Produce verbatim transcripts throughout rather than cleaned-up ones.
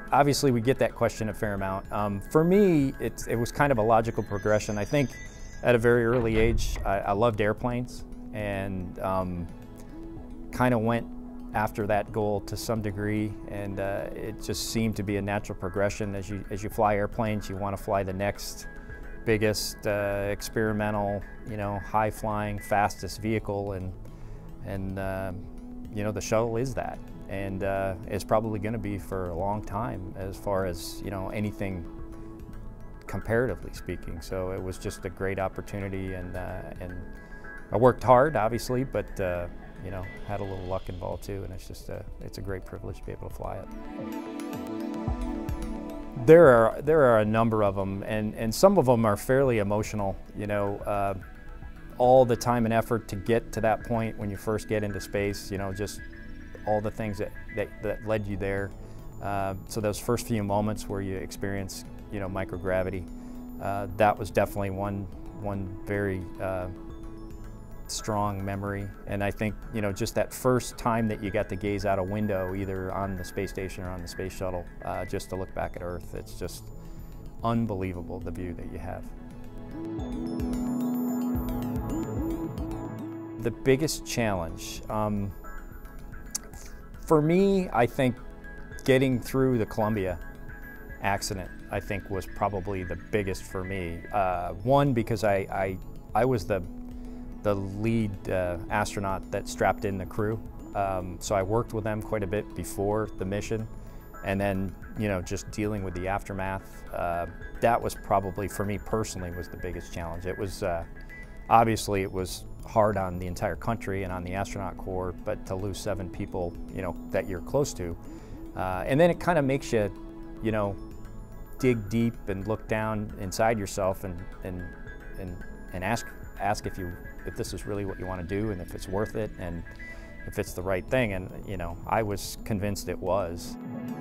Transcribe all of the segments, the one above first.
obviously we get that question a fair amount. Um, for me, it, it was kind of a logical progression. I think at a very early age, I, I loved airplanes, and um, kind of went after that goal to some degree, and uh, it just seemed to be a natural progression. As you, as you fly airplanes, you want to fly the next biggest uh, experimental, you know, high-flying, fastest vehicle, and, and uh, you know, the shuttle is that. And uh, it's probably going to be for a long time as far as, you know, anything comparatively speaking. So it was just a great opportunity, and, uh, and I worked hard, obviously, but uh, you know, had a little luck involved too, and it's just a, it's a great privilege to be able to fly it. There are, there are a number of them, and, and some of them are fairly emotional. You know, uh, all the time and effort to get to that point when you first get into space, you know, just all the things that, that, that led you there. Uh, so those first few moments where you experience, you know, microgravity, uh, that was definitely one, one very uh, strong memory. And I think, you know, just that first time that you got to gaze out a window, either on the space station or on the space shuttle, uh, just to look back at Earth, it's just unbelievable, the view that you have. The biggest challenge, um, for me, I think getting through the Columbia accident, I think, was probably the biggest for me. Uh, one, because I, I, I was the the lead uh, astronaut that strapped in the crew. Um, so I worked with them quite a bit before the mission, and then, you know, just dealing with the aftermath. Uh, that was probably, for me personally, was the biggest challenge. It was, uh, obviously it was hard on the entire country and on the astronaut corps, but to lose seven people, you know, that you're close to. Uh, and then it kind of makes you, you know, dig deep and look down inside yourself, and, and, and, and ask, ask if you, if this is really what you want to do, and if it's worth it, and if it's the right thing. And, you know, I was convinced it was.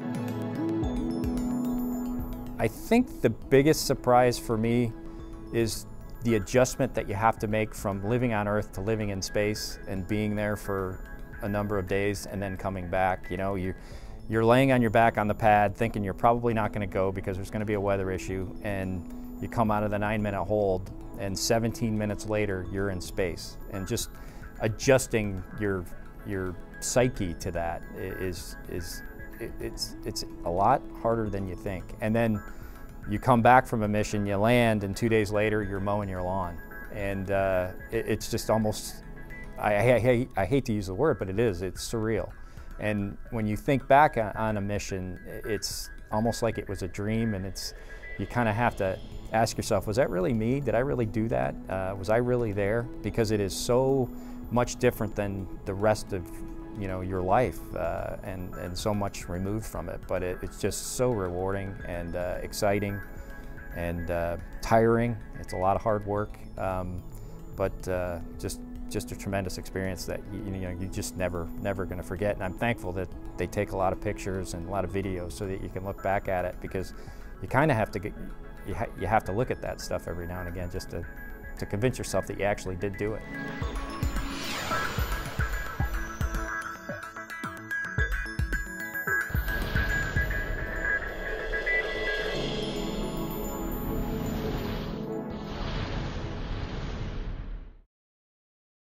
I think the biggest surprise for me is the adjustment that you have to make from living on Earth to living in space, and being there for a number of days and then coming back. You know, you, you're laying on your back on the pad thinking you're probably not going to go because there's going to be a weather issue, and you come out of the nine minute hold, and seventeen minutes later you're in space. And just adjusting your your psyche to that is is it, it's it's a lot harder than you think. And then you come back from a mission, you land, and two days later you're mowing your lawn, and uh, it, it's just almost, I, I, hate, I hate to use the word, but it is, it's surreal. And when you think back on a mission, it's almost like it was a dream, and it's, you kind of have to ask yourself, was that really me? Did I really do that? Uh, was I really there? Because it is so much different than the rest of, you know, your life, uh, and, and so much removed from it. But it, it's just so rewarding and uh, exciting and uh, tiring. It's a lot of hard work, um, but uh, just just a tremendous experience that you, you know, you just never never going to forget. And I'm thankful that they take a lot of pictures and a lot of videos so that you can look back at it, because you kind of have to get, you, ha you have to look at that stuff every now and again just to to convince yourself that you actually did do it.